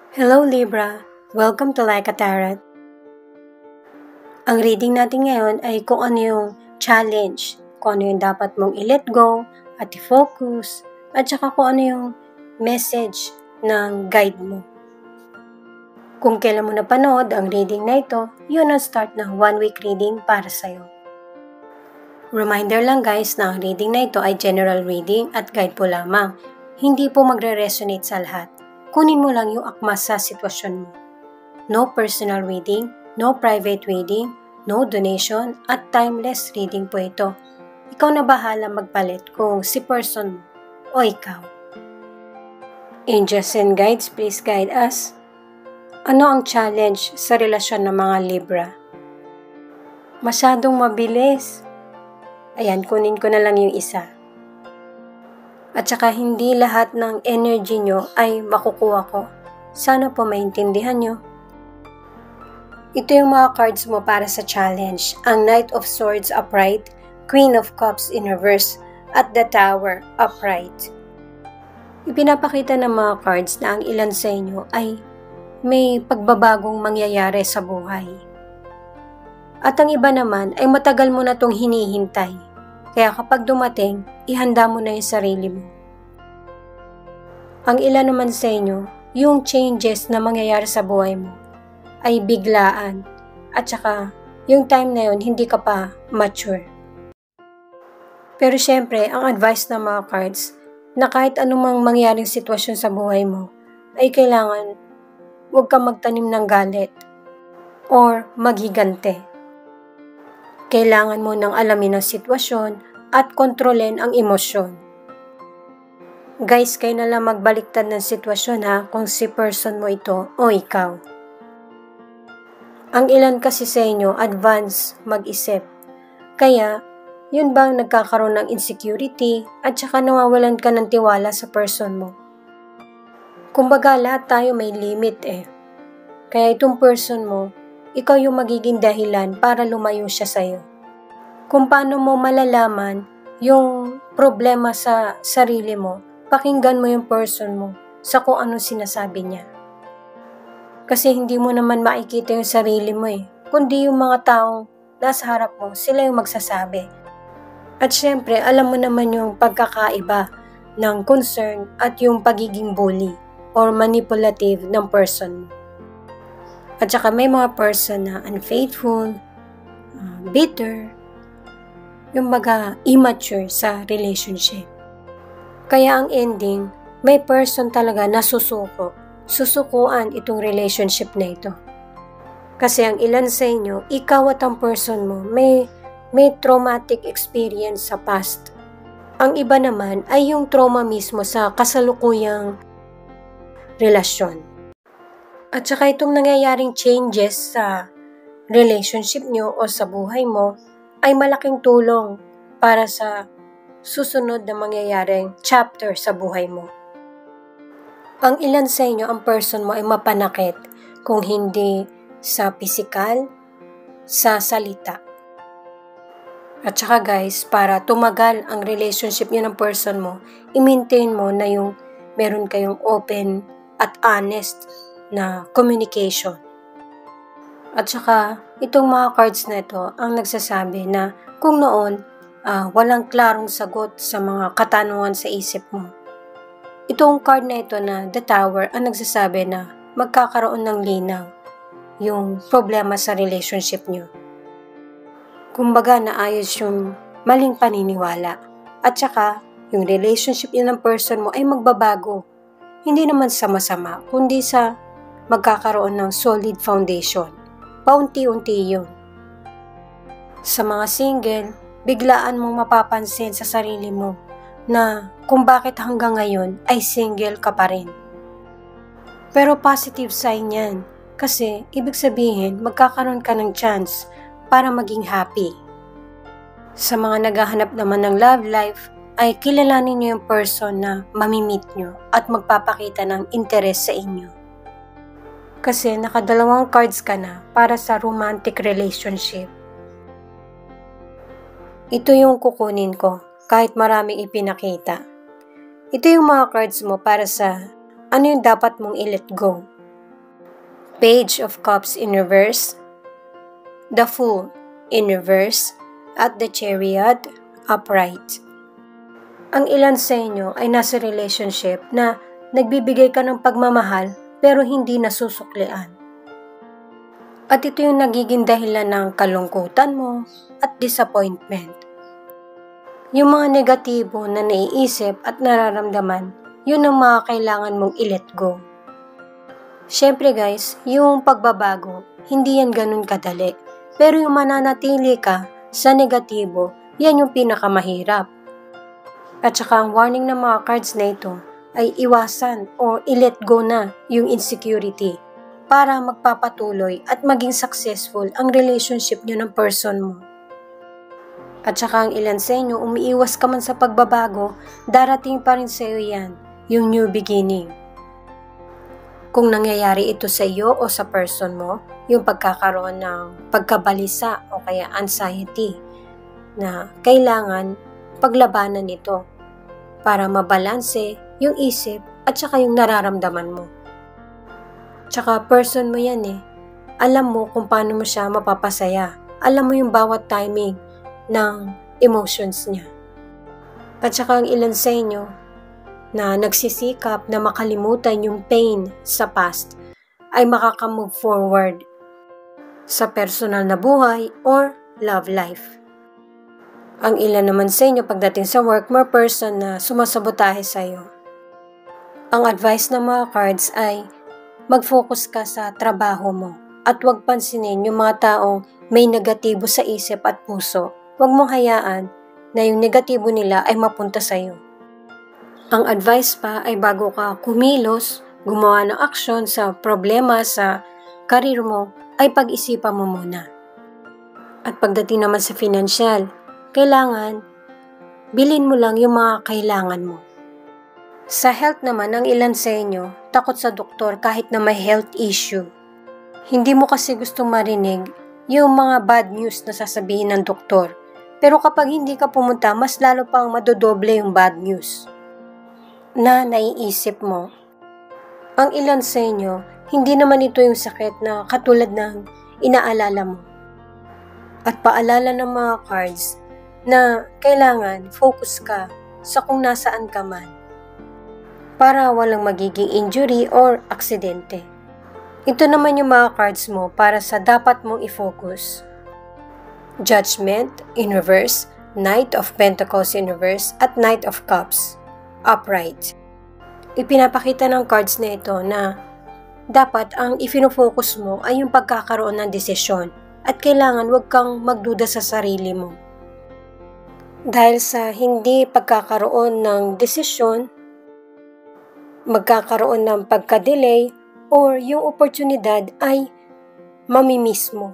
Hello Libra! Welcome to Like a Tarot. Ang reading natin ngayon ay kung ano yung challenge, kung ano yung dapat mong i-let go at i-focus, at saka kung ano yung message ng guide mo. Kung kailan mo napanood ang reading na ito, yun ang start ng 1-week reading para sa'yo. Reminder lang guys na ang reading na ito ay general reading at guide po lamang. Hindi po magre-resonate sa lahat. Kunin mo lang yung akma sa sitwasyon mo. No personal reading, no private reading, no donation, at timeless reading po ito. Ikaw na bahala magpalit kung si person mo o ikaw. Angels and guides, please guide us. Ano ang challenge sa relasyon ng mga Libra? Masyadong mabilis. Ayan, kunin ko na lang yung isa. At saka hindi lahat ng energy nyo ay makukuha ko. Sana po maintindihan nyo. Ito yung mga cards mo para sa challenge. Ang Knight of Swords upright, Queen of Cups in reverse, at the Tower upright. Ipinapakita ng mga cards na ang ilan sa inyo ay may pagbabagong mangyayari sa buhay. At ang iba naman ay matagal mo na itong hinihintay. Kaya kapag dumating, ihanda mo na yung sarili mo. Ang ilan naman sa inyo, yung changes na mangyayari sa buhay mo ay biglaan at saka yung time na yun hindi ka pa mature. Pero syempre, ang advice ng mga cards na kahit anumang mangyaring sitwasyon sa buhay mo ay kailangan huwag kang magtanim ng galit or maghigante. Kailangan mo nang alamin ang sitwasyon at kontrolin ang emosyon. Guys, kayo na lang magbaliktad ng sitwasyon ha kung si person mo ito o ikaw. Ang ilan kasi sa inyo advance mag-isip. Kaya, yun bang nagkakaroon ng insecurity at saka nawawalan ka ng tiwala sa person mo. Kumbaga lahat tayo may limit eh. Kaya itong person mo, ikaw yung magiging dahilan para lumayo siya sa'yo. Kung paano mo malalaman yung problema sa sarili mo, pakinggan mo yung person mo sa kung anong sinasabi niya. Kasi hindi mo naman makikita yung sarili mo eh, kundi yung mga taong nasa harap mo, sila yung magsasabi. At syempre, alam mo naman yung pagkakaiba ng concern at yung pagiging bully or manipulative ng person mo. At saka may mga person na unfaithful, bitter, yung mga immature sa relationship. Kaya ang ending, may person talaga na susukuan itong relationship na ito. Kasi ang ilan sa inyo, ikaw at ang person mo, may traumatic experience sa past. Ang iba naman ay yung trauma mismo sa kasalukuyang relasyon. At saka itong nangyayaring changes sa relationship nyo o sa buhay mo ay malaking tulong para sa susunod na mangyayaring chapter sa buhay mo. Ang ilan sa inyo, ang person mo ay mapanakit kung hindi sa physical, sa salita. At saka guys, para tumagal ang relationship nyo ng person mo, i-maintain mo na yung meron kayong open at honest na communication. At saka, itong mga cards na ito ang nagsasabi na kung noon walang klarong sagot sa mga katanungan sa isip mo. Itong card na ito na The Tower ang nagsasabi na magkakaroon ng linaw yung problema sa relationship nyo. Kumbaga naayos yung maling paniniwala. At saka, yung relationship nyo ng person mo ay magbabago. Hindi naman sa masama, kundi sa magkakaroon ng solid foundation. Paunti-unti yun. Sa mga single, biglaan mong mapapansin sa sarili mo na kung bakit hanggang ngayon ay single ka pa rin. Pero positive sign yan kasi ibig sabihin magkakaroon ka ng chance para maging happy. Sa mga naghahanap naman ng love life, ay kilalanin niyo yung person na mamimit nyo at magpapakita ng interest sa inyo. Kasi nakadalawang cards ka na para sa romantic relationship. Ito yung kukunin ko kahit maraming ipinakita. Ito yung mga cards mo para sa ano yung dapat mong i-let go. Page of Cups in reverse, the Fool in reverse, at the Chariot upright. Ang ilan sa inyo ay nasa relationship na nagbibigay ka ng pagmamahal pero hindi nasusuklian. At ito yung nagiging dahilan ng kalungkutan mo at disappointment. Yung mga negatibo na naiisip at nararamdaman, yun ang mga kailangan mong i-let go. Siyempre guys, yung pagbabago, hindi yan ganun kadali. Pero yung mananatili ka sa negatibo, yan yung pinakamahirap. At saka ang warning ng mga cards na ito ay iwasan o i-let go na yung insecurity para magpapatuloy at maging successful ang relationship nyo ng person mo. At saka ang ilan sa inyo, umiiwas ka man sa pagbabago, darating pa rin sa iyo yan, yung new beginning. Kung nangyayari ito sa iyo o sa person mo, yung pagkakaroon ng pagkabalisa o kaya anxiety na kailangan paglabanan nito para mabalanse yung isip at saka yung nararamdaman mo. Tsaka person mo yan eh. Alam mo kung paano mo siya mapapasaya. Alam mo yung bawat timing ng emotions niya. At saka ang ilan sa inyo na nagsisikap na makalimutan yung pain sa past ay makakamove forward sa personal na buhay or love life. Ang ilan naman sa inyo pagdating sa work, more person na sumasabotahe sa iyo. Ang advice ng mga cards ay mag-focus ka sa trabaho mo at huwag pansinin yung mga taong may negatibo sa isip at puso. Huwag mong hayaan na yung negatibo nila ay mapunta sa iyo. Ang advice pa ay bago ka kumilos, gumawa ng aksyon sa problema sa karir mo, ay pag-isipan mo muna. At pagdating naman sa financial, kailangan bilhin mo lang yung mga kailangan mo. Sa health naman, ang ilan sa inyo takot sa doktor kahit na may health issue. Hindi mo kasi gustong marinig yung mga bad news na sasabihin ng doktor. Pero kapag hindi ka pumunta, mas lalo pang madodoble yung bad news na naiisip mo. Ang ilan sa inyo, hindi naman ito yung sakit na katulad ng inaalala mo. At paalala ng mga cards na kailangan focus ka sa kung nasaan ka man para walang magiging injury or aksidente. Ito naman yung mga cards mo para sa dapat mong i-focus. Judgment in reverse, Knight of Pentacles in reverse, at Knight of Cups upright. Ipinapakita ng cards na ito na dapat ang ifino-focus mo ay yung pagkakaroon ng desisyon at kailangan wag kang magduda sa sarili mo. Dahil sa hindi pagkakaroon ng desisyon, magkakaroon ng pagka-delay or yung oportunidad ay mamimiss mo.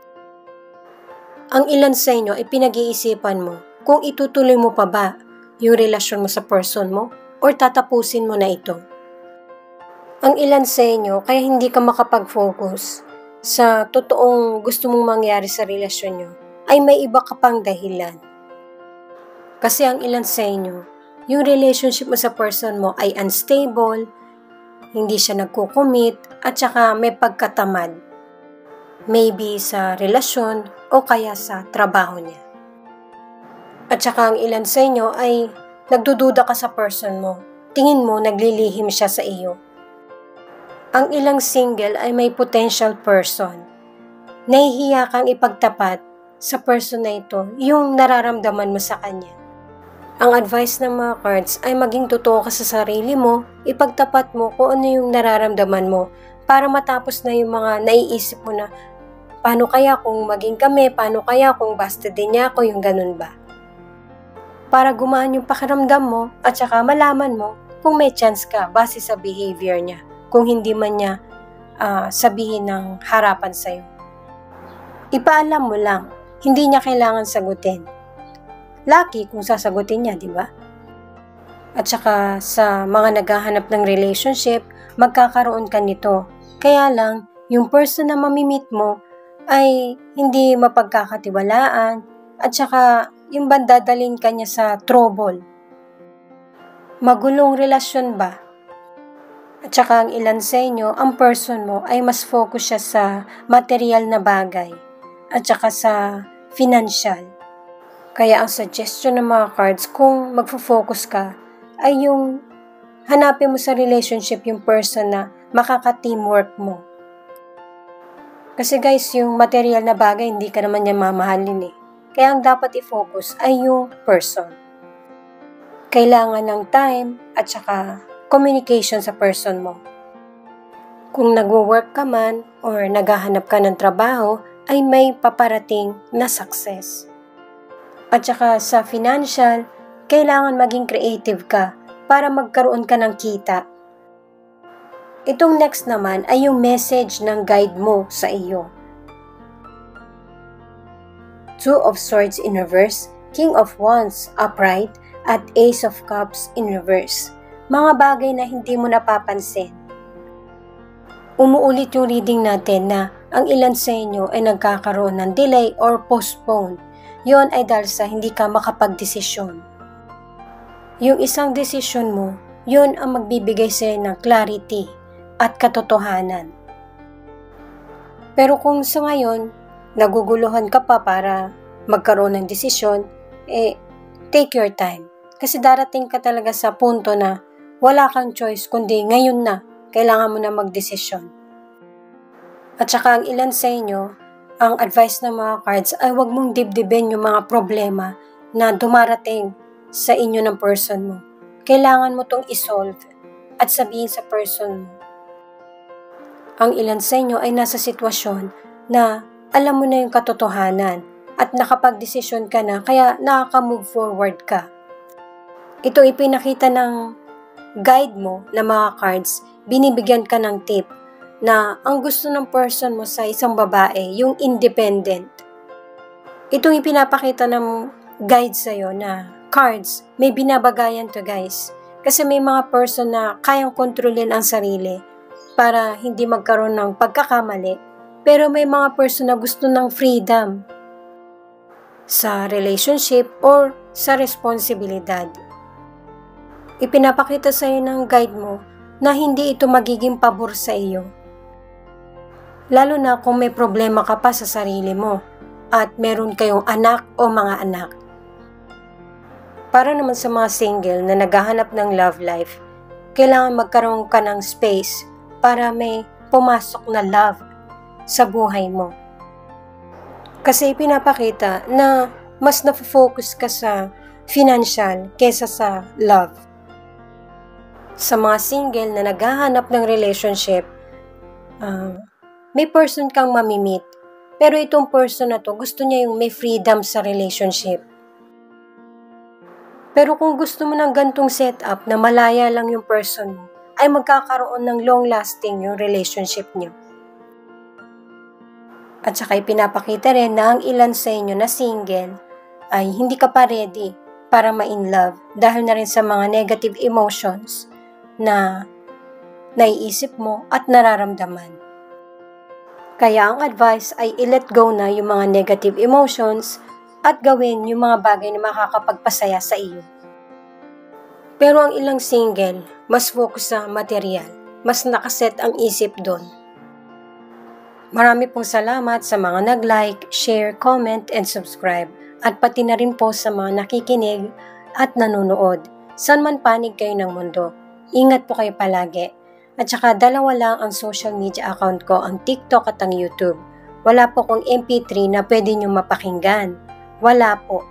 Ang ilan sa inyo ay pinag-iisipan mo kung itutuloy mo pa ba yung relasyon mo sa person mo or tatapusin mo na ito. Ang ilan sa inyo kaya hindi ka makapag-focus sa totoong gusto mong mangyari sa relasyon nyo ay may iba ka pang dahilan. Kasi ang ilan sa inyo, yung relationship mo sa person mo ay unstable, hindi siya nagko-commit at saka may pagkatamad. Maybe sa relasyon o kaya sa trabaho niya. At saka ang ilan sa inyo ay nagdududa ka sa person mo. Tingin mo naglilihim siya sa iyo. Ang ilang single ay may potential person. Nahihiya kang ipagtapat sa person na ito yung nararamdaman mo sa kanya. Ang advice ng mga cards ay maging totoo ka sa sarili mo, ipagtapat mo kung ano yung nararamdaman mo para matapos na yung mga naiisip mo na paano kaya kung maging kami, paano kaya kung basta din niya ako, yung ganun ba? Para gumaan yung pakiramdam mo at saka malaman mo kung may chance ka base sa behavior niya, kung hindi man niya sabihin ng harapan sa'yo. Ipaalam mo lang, hindi niya kailangan sagutin. Lucky kung sasagutin niya, di ba? At saka sa mga naghahanap ng relationship, magkakaroon ka nito. Kaya lang, yung person na mamimit mo ay hindi mapagkakatiwalaan at saka yung bandadalin ka niya sa trouble. Magulong relasyon ba? At saka ang ilan sa inyo, ang person mo ay mas focus siya sa material na bagay at saka sa financial. Kaya ang suggestion ng mga cards, kung magfo-focus ka, ay yung hanapin mo sa relationship yung person na makaka-teamwork mo. Kasi guys, yung material na bagay, hindi ka naman niya mamahalin eh. Kaya ang dapat i-focus ay yung person. Kailangan ng time at saka communication sa person mo. Kung nagwo-work ka man or naghahanap ka ng trabaho, ay may paparating na success. At saka sa financial, kailangan maging creative ka para magkaroon ka ng kita. Itong next naman ay yung message ng guide mo sa iyo. Two of Swords in reverse, King of Wands upright, at Ace of Cups in reverse. Mga bagay na hindi mo napapansin. Umuulit yung reading natin na ang ilan sa inyo ay nagkakaroon ng delay or postpone. Yon ay dahil sa hindi ka makapagdesisyon. Yung isang desisyon mo, yun ang magbibigay sa'yo ng clarity at katotohanan. Pero kung sa ngayon, naguguluhan ka pa para magkaroon ng desisyon, take your time. Kasi darating ka talaga sa punto na wala kang choice kundi ngayon na kailangan mo na magdesisyon. At saka ang ilan sa inyo, ang advice ng mga cards ay huwag mong dibdibin yung mga problema na dumarating sa inyo ng person mo. Kailangan mo tong isolve at sabihin sa person mo. Ang ilan sa inyo ay nasa sitwasyon na alam mo na yung katotohanan at nakapagdesisyon ka na kaya nakaka-move forward ka. Ito ipinakita ng guide mo na mga cards, binibigyan ka ng tip na ang gusto ng person mo sa isang babae, yung independent. Itong ipinapakita ng guide sa'yo na cards, may binabagayan to guys. Kasi may mga person na kayang kontrolin ang sarili para hindi magkaroon ng pagkakamali. Pero may mga person na gusto ng freedom sa relationship or sa responsibilidad. Ipinapakita sa iyo ng guide mo na hindi ito magiging pabor sa iyo. Lalo na kung may problema ka pa sa sarili mo at meron kayong anak o mga anak. Para naman sa mga single na naghahanap ng love life, kailangan magkaroon ka ng space para may pumasok na love sa buhay mo. Kasi ipinapakita na mas na-focus ka sa financial kaysa sa love. Sa mga single na naghahanap ng relationship, may person kang mamimit. Pero itong person na to, gusto niya yung may freedom sa relationship. Pero kung gusto mo ng gantong setup na malaya lang yung person mo, ay magkakaroon ng long-lasting yung relationship niyo. At saka ipinapakita rin na ang ilan sa inyo na single ay hindi ka pa ready para ma-in love dahil na rin sa mga negative emotions na naiisip mo at nararamdaman. Kaya ang advice ay i-let go na yung mga negative emotions at gawin yung mga bagay na makakapagpasaya sa iyo. Pero ang ilang single, mas focus sa material, mas nakaset ang isip doon. Marami pong salamat sa mga nag-like, share, comment, and subscribe. At pati na rin po sa mga nakikinig at nanonood. Saan man panig kayo ng mundo. Ingat po kayo palagi. At saka dalawa lang ang social media account ko, ang TikTok at ang YouTube. Wala po kong MP3 na pwede nyo mapakinggan. Wala po.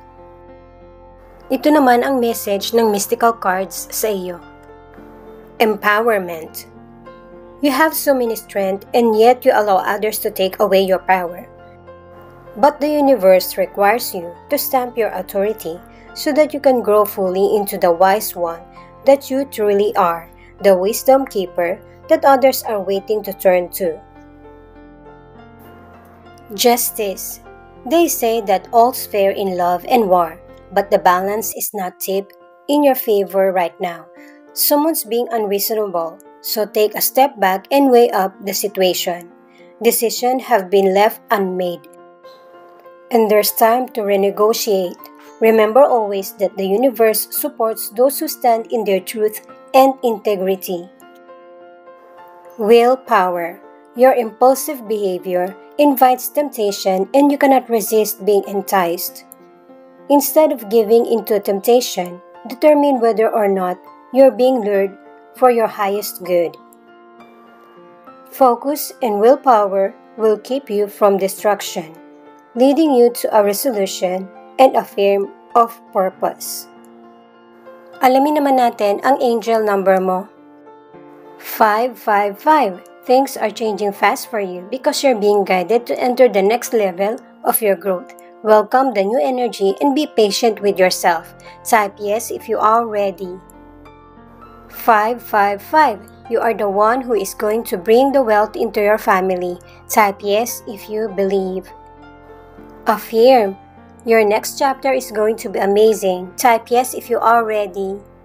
Ito naman ang message ng mystical cards sa iyo. Empowerment. You have so many strength and yet you allow others to take away your power. But the universe requires you to stamp your authority so that you can grow fully into the wise one that you truly are, the wisdom keeper that others are waiting to turn to. Justice. They say that all's fair in love and war, but the balance is not tipped in your favor right now. Someone's being unreasonable, so take a step back and weigh up the situation. Decisions have been left unmade, and there's time to renegotiate. Remember always that the universe supports those who stand in their truth and integrity. Willpower. Your impulsive behavior invites temptation and you cannot resist being enticed. Instead of giving into temptation, determine whether or not you're being lured for your highest good. Focus and willpower will keep you from destruction, leading you to a resolution and a firm of purpose. Alamin naman natin ang angel number mo. 555. Things are changing fast for you because you're being guided to enter the next level of your growth. Welcome the new energy and be patient with yourself. Type yes if you are ready. 555. You are the one who is going to bring the wealth into your family. Type yes if you believe. Affirm. Your next chapter is going to be amazing. Type yes if you are ready.